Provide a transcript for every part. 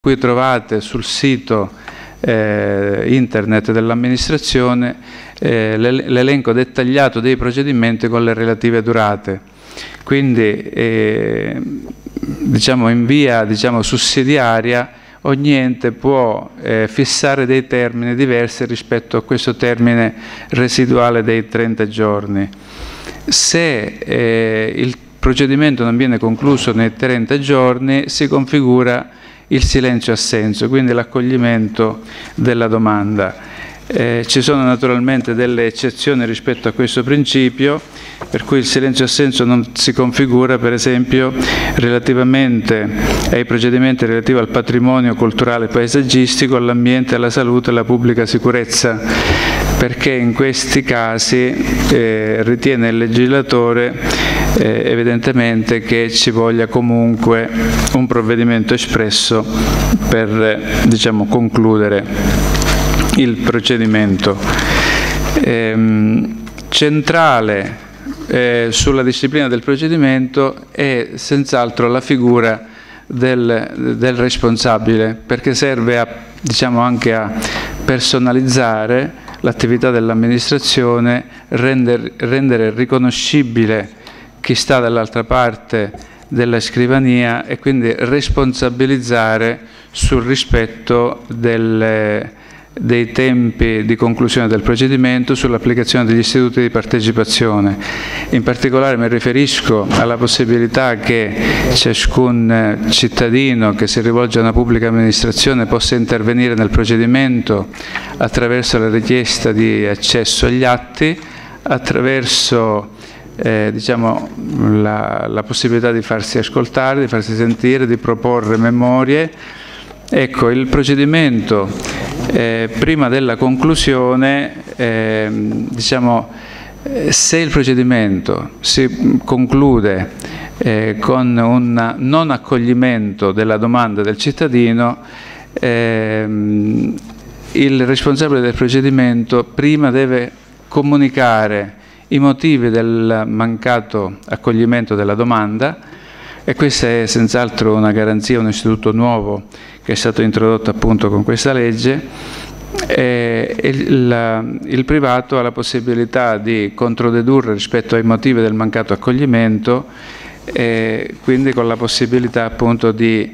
Qui trovate sul sito internet dell'amministrazione l'elenco dettagliato dei procedimenti con le relative durate. Quindi diciamo in via sussidiaria ogni ente può fissare dei termini diversi rispetto a questo termine residuale dei 30 giorni. Se il procedimento non viene concluso nei 30 giorni si configura il silenzio-assenso, quindi l'accoglimento della domanda. Ci sono naturalmente delle eccezioni rispetto a questo principio, per cui il silenzio-assenso non si configura, per esempio, relativamente ai procedimenti relativi al patrimonio culturale e paesaggistico, all'ambiente, alla salute e alla pubblica sicurezza, perché in questi casi ritiene il legislatore evidentemente che ci voglia comunque un provvedimento espresso per concludere il procedimento. Centrale sulla disciplina del procedimento è senz'altro la figura del responsabile, perché serve anche a personalizzare l'attività dell'amministrazione, rendere riconoscibile chi sta dall'altra parte della scrivania e quindi responsabilizzare sul rispetto dei tempi di conclusione del procedimento, sull'applicazione degli istituti di partecipazione. In particolare mi riferisco alla possibilità che ciascun cittadino che si rivolge a una pubblica amministrazione possa intervenire nel procedimento attraverso la richiesta di accesso agli atti, attraverso la possibilità di farsi ascoltare, di farsi sentire, di proporre memorie. Ecco, il procedimento prima della conclusione, se il procedimento si conclude con un non accoglimento della domanda del cittadino, il responsabile del procedimento prima deve comunicare i motivi del mancato accoglimento della domanda, e questa è senz'altro una garanzia, un istituto nuovo che è stato introdotto appunto con questa legge. Il privato ha la possibilità di controdedurre rispetto ai motivi del mancato accoglimento, quindi con la possibilità appunto di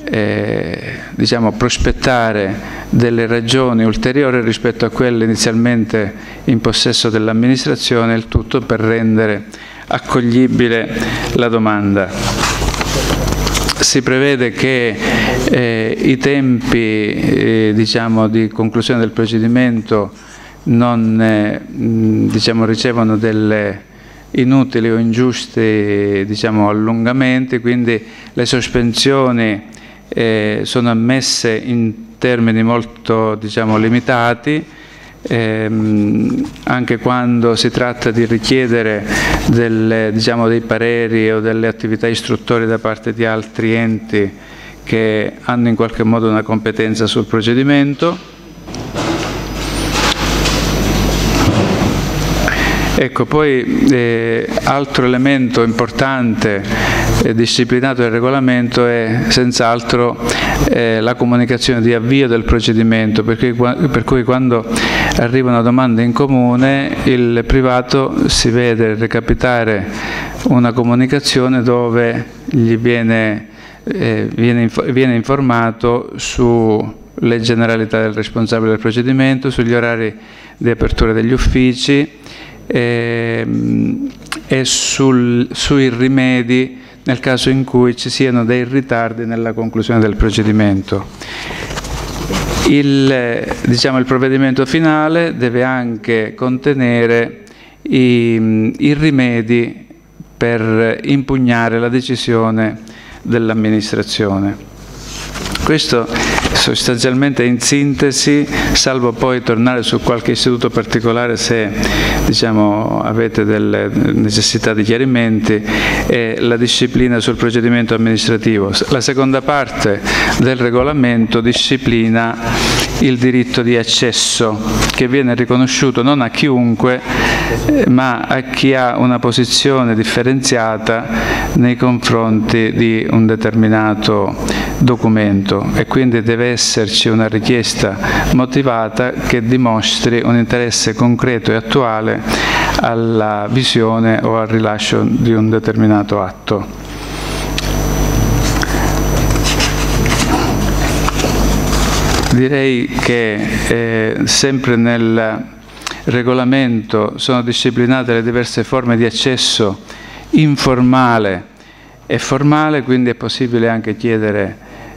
prospettare delle ragioni ulteriori rispetto a quelle inizialmente in possesso dell'amministrazione, il tutto per rendere accoglibile la domanda. Si prevede che i tempi di conclusione del procedimento non ricevono delle inutili o ingiusti allungamenti, quindi le sospensioni sono ammesse in termini molto limitati, anche quando si tratta di richiedere dei pareri o delle attività istruttorie da parte di altri enti che hanno in qualche modo una competenza sul procedimento. Ecco, poi altro elemento importante disciplinato dal regolamento è senz'altro la comunicazione di avvio del procedimento, per cui quando arriva una domanda in comune il privato si vede recapitare una comunicazione dove gli viene informato sulle generalità del responsabile del procedimento, sugli orari di apertura degli uffici e sui rimedi nel caso in cui ci siano dei ritardi nella conclusione del procedimento. Il provvedimento finale deve anche contenere i rimedi per impugnare la decisione dell'amministrazione. Questo sostanzialmente in sintesi, salvo poi tornare su qualche istituto particolare se avete delle necessità di chiarimenti, è la disciplina sul procedimento amministrativo. La seconda parte del regolamento disciplina il diritto di accesso, che viene riconosciuto non a chiunque, ma a chi ha una posizione differenziata nei confronti di un determinato documento, e quindi deve esserci una richiesta motivata che dimostri un interesse concreto e attuale alla visione o al rilascio di un determinato atto. Direi che sempre nel regolamento sono disciplinate le diverse forme di accesso informale e formale, quindi è possibile anche chiedere,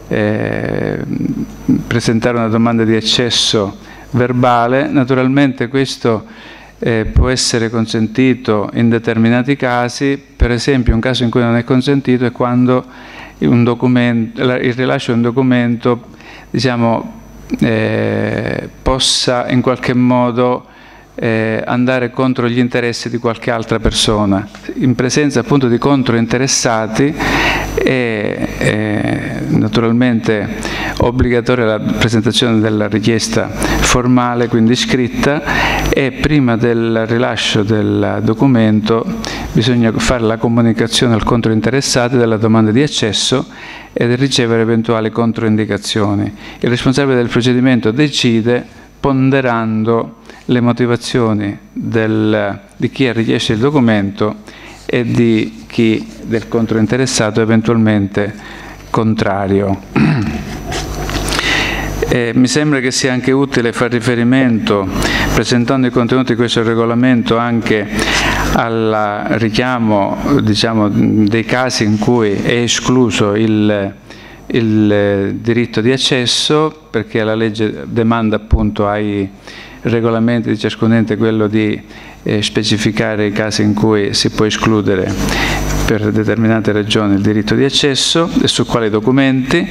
presentare una domanda di accesso verbale. Naturalmente questo può essere consentito in determinati casi. Per esempio, un caso in cui non è consentito è quando il rilascio di un documento, diciamo, possa in qualche modo andare contro gli interessi di qualche altra persona. In presenza appunto di controinteressati è naturalmente obbligatoria la presentazione della richiesta formale, quindi scritta, e prima del rilascio del documento bisogna fare la comunicazione al controinteressato della domanda di accesso ed ricevere eventuali controindicazioni. Il responsabile del procedimento decide ponderando le motivazioni di chi ha richiesto il documento e di chi del controinteressato eventualmente contrario. Mi sembra che sia anche utile far riferimento, presentando i contenuti di questo regolamento, anche al richiamo, diciamo, dei casi in cui è escluso il diritto di accesso, perché la legge demanda appunto ai regolamenti di ciascun ente quello di specificare i casi in cui si può escludere per determinate ragioni il diritto di accesso e su quali documenti.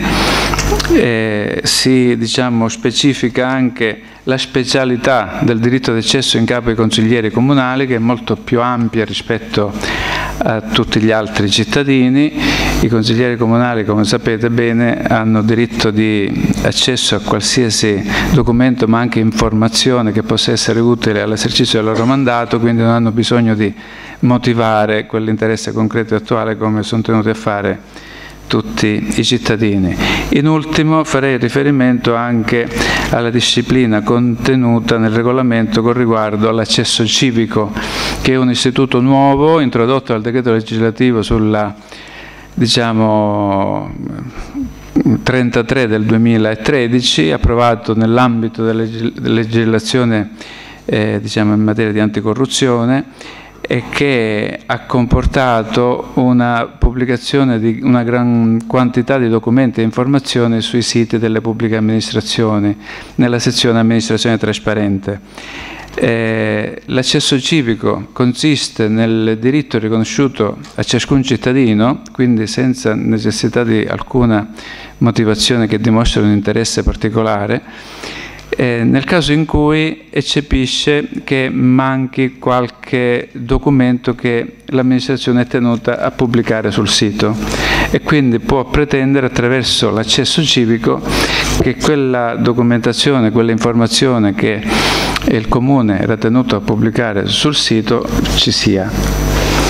Si, diciamo, specifica anche la specialità del diritto di accesso in capo ai consiglieri comunali, che è molto più ampia rispetto a tutti gli altri cittadini. I consiglieri comunali, come sapete bene, hanno diritto di accesso a qualsiasi documento, ma anche informazione che possa essere utile all'esercizio del loro mandato, quindi non hanno bisogno di motivare quell'interesse concreto e attuale come sono tenuti a fare tutti i cittadini. In ultimo farei riferimento anche alla disciplina contenuta nel regolamento con riguardo all'accesso civico, che è un istituto nuovo introdotto dal decreto legislativo sulla, diciamo, 33 del 2013, approvato nell'ambito della legislazione diciamo, in materia di anticorruzione, e che ha comportato una pubblicazione di una gran quantità di documenti e informazioni sui siti delle pubbliche amministrazioni, nella sezione amministrazione trasparente. L'accesso civico consiste nel diritto riconosciuto a ciascun cittadino, quindi senza necessità di alcuna motivazione che dimostri un interesse particolare, nel caso in cui eccepisce che manchi qualche documento che l'amministrazione è tenuta a pubblicare sul sito, e quindi può pretendere attraverso l'accesso civico che quella documentazione, quella informazione che il Comune era tenuto a pubblicare sul sito ci sia.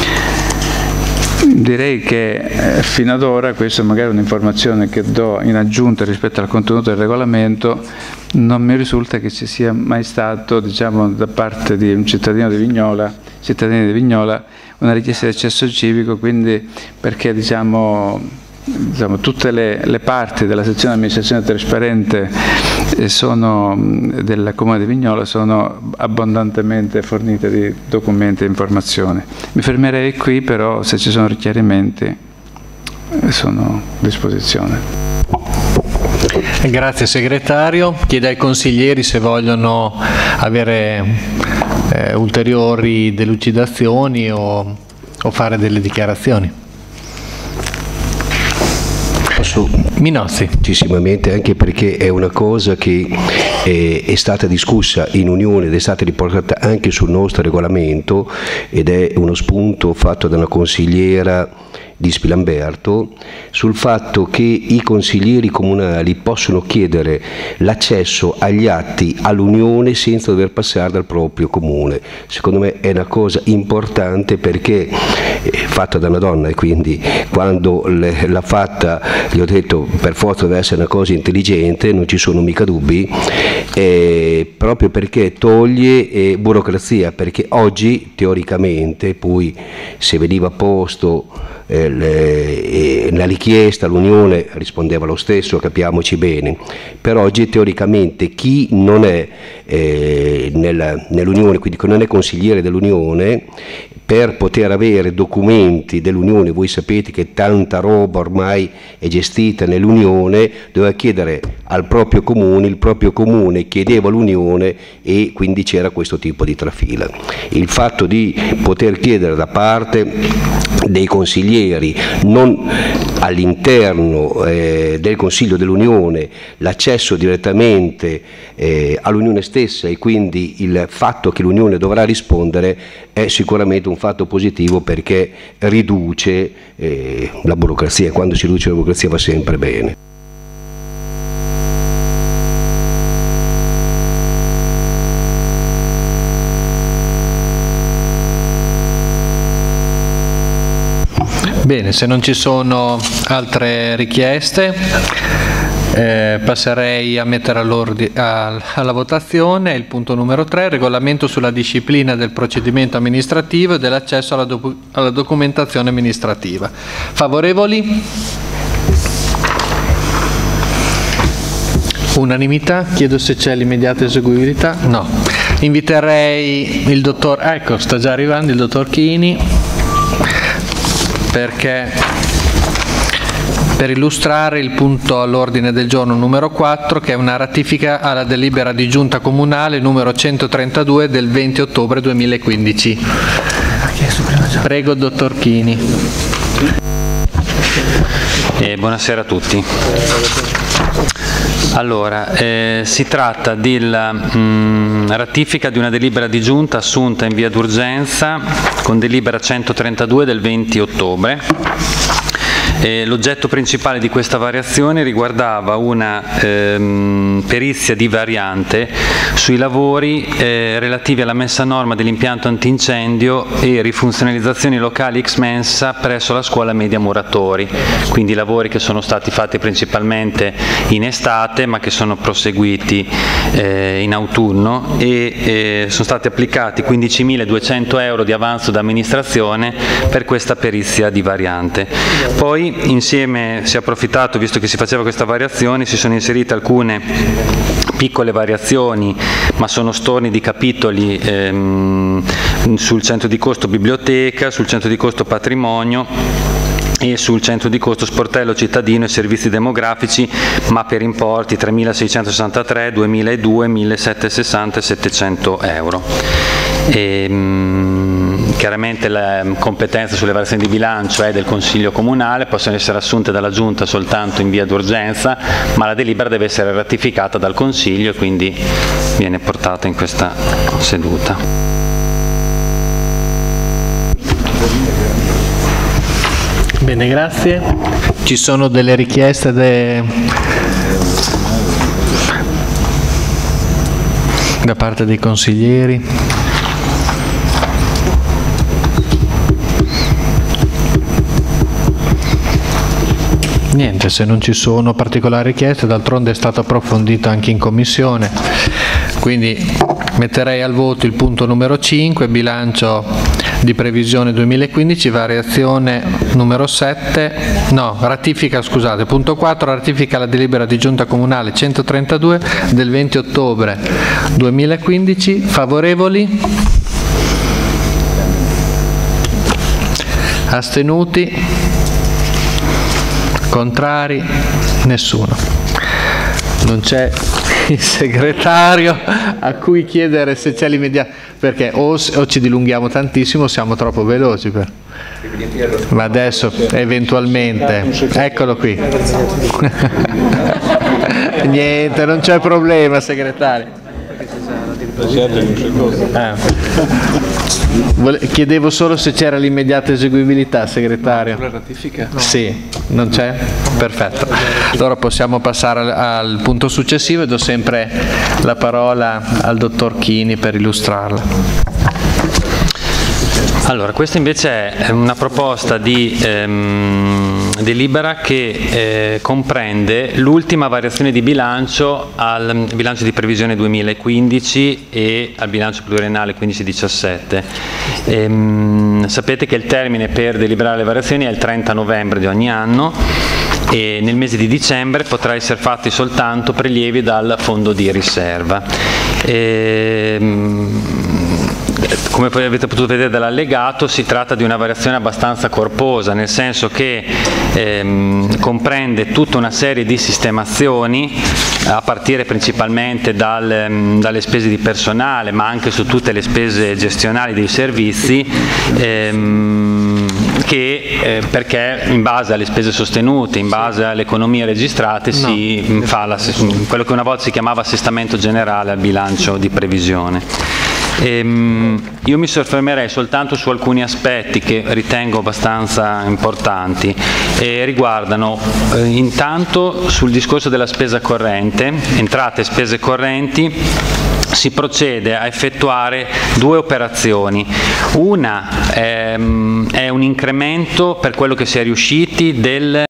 Direi che fino ad ora, questa è magari un'informazione che do in aggiunta rispetto al contenuto del regolamento, non mi risulta che ci sia mai stato, diciamo, da parte di un cittadini di Vignola, una richiesta di accesso civico, quindi perché diciamo, tutte le parti della sezione amministrazione trasparente del Comune di Vignola sono abbondantemente fornite di documenti e informazioni. Mi fermerei qui, però se ci sono richiarimenti sono a disposizione. Grazie segretario. Chiedo ai consiglieri se vogliono avere ulteriori delucidazioni o fare delle dichiarazioni. Minozzi. Precisamente, anche perché è una cosa che è stata discussa in Unione ed è stata riportata anche sul nostro regolamento, ed è uno spunto fatto da una consigliera di Spilamberto sul fatto che i consiglieri comunali possono chiedere l'accesso agli atti all'Unione senza dover passare dal proprio comune. Secondo me è una cosa importante perché fatta da una donna, e quindi quando l'ha fatta gli ho detto per forza deve essere una cosa intelligente, non ci sono mica dubbi, proprio perché toglie burocrazia, perché oggi teoricamente poi se veniva posto la richiesta all'Unione rispondeva lo stesso, capiamoci bene, però oggi teoricamente chi non è nell'Unione, quindi non è consigliere dell'Unione, per poter avere documenti dell'Unione, voi sapete che tanta roba ormai è gestita nell'Unione, doveva chiedere al proprio comune, il proprio comune chiedeva all'Unione e quindi c'era questo tipo di trafila. Il fatto di poter chiedere da parte dei consiglieri, non all'interno del Consiglio dell'Unione, l'accesso direttamente all'Unione stessa e quindi il fatto che l'Unione dovrà rispondere è sicuramente un fatto positivo perché riduce la burocrazia, quando si riduce la burocrazia va sempre bene. Bene, se non ci sono altre richieste passerei a mettere alla votazione il punto numero 3, regolamento sulla disciplina del procedimento amministrativo e dell'accesso alla documentazione amministrativa. Favorevoli? Unanimità? Chiedo se c'è l'immediata eseguibilità. No. Inviterei il dottor, ecco sta già arrivando il dottor Chini, per illustrare il punto all'ordine del giorno numero 4, che è una ratifica alla delibera di giunta comunale numero 132 del 20 ottobre 2015. Prego, dottor Chini. Buonasera a tutti. Allora, si tratta della ratifica di una delibera di giunta assunta in via d'urgenza con delibera 132 del 20 ottobre. L'oggetto principale di questa variazione riguardava una perizia di variante sui lavori relativi alla messa a norma dell'impianto antincendio e rifunzionalizzazioni locali ex mensa presso la scuola media Muratori, quindi lavori che sono stati fatti principalmente in estate ma che sono proseguiti in autunno e sono stati applicati 15.200 euro di avanzo d'amministrazione per questa perizia di variante. Poi insieme si è approfittato, visto che si faceva questa variazione, si sono inserite alcune piccole variazioni, ma sono storni di capitoli sul centro di costo biblioteca, sul centro di costo patrimonio e sul centro di costo sportello cittadino e servizi demografici, ma per importi 3.663, 2.002, 1.760 e 700 euro. Chiaramente la competenza sulle variazioni di bilancio è del Consiglio Comunale, possono essere assunte dalla Giunta soltanto in via d'urgenza, ma la delibera deve essere ratificata dal Consiglio e quindi viene portata in questa seduta. Bene, grazie. Ci sono delle richieste da parte dei consiglieri? Niente, se non ci sono particolari richieste, d'altronde è stato approfondito anche in commissione, quindi metterei al voto il punto numero 5, bilancio di previsione 2015, variazione numero 7, no, ratifica, scusate, punto 4, ratifica la delibera di giunta comunale 132 del 20 ottobre 2015, favorevoli? Astenuti? Contrari? Nessuno. Non c'è il segretario a cui chiedere se c'è l'immediato, perché o ci dilunghiamo tantissimo o siamo troppo veloci. Ma adesso eventualmente, eccolo qui. Niente, non c'è problema, segretario. Chiedevo solo se c'era l'immediata eseguibilità, segretario. La ratifica? Sì, non c'è? Perfetto. Allora possiamo passare al punto successivo e do sempre la parola al dottor Chini per illustrarla. Allora, questa invece è una proposta di delibera che comprende l'ultima variazione di bilancio al bilancio di previsione 2015 e al bilancio pluriennale 15-17. Sapete che il termine per deliberare le variazioni è il 30 novembre di ogni anno e nel mese di dicembre potrà essere fatti soltanto prelievi dal fondo di riserva. Come poi avete potuto vedere dall'allegato, si tratta di una variazione abbastanza corposa, nel senso che comprende tutta una serie di sistemazioni, a partire principalmente dalle spese di personale, ma anche su tutte le spese gestionali dei servizi, perché in base alle spese sostenute, in base alle economie registrate, si fa quello che una volta si chiamava assestamento generale al bilancio di previsione. Io mi soffermerei soltanto su alcuni aspetti che ritengo abbastanza importanti e riguardano intanto sul discorso della spesa corrente, entrate e spese correnti. Si procede a effettuare due operazioni. Una è un incremento per quello che si è riusciti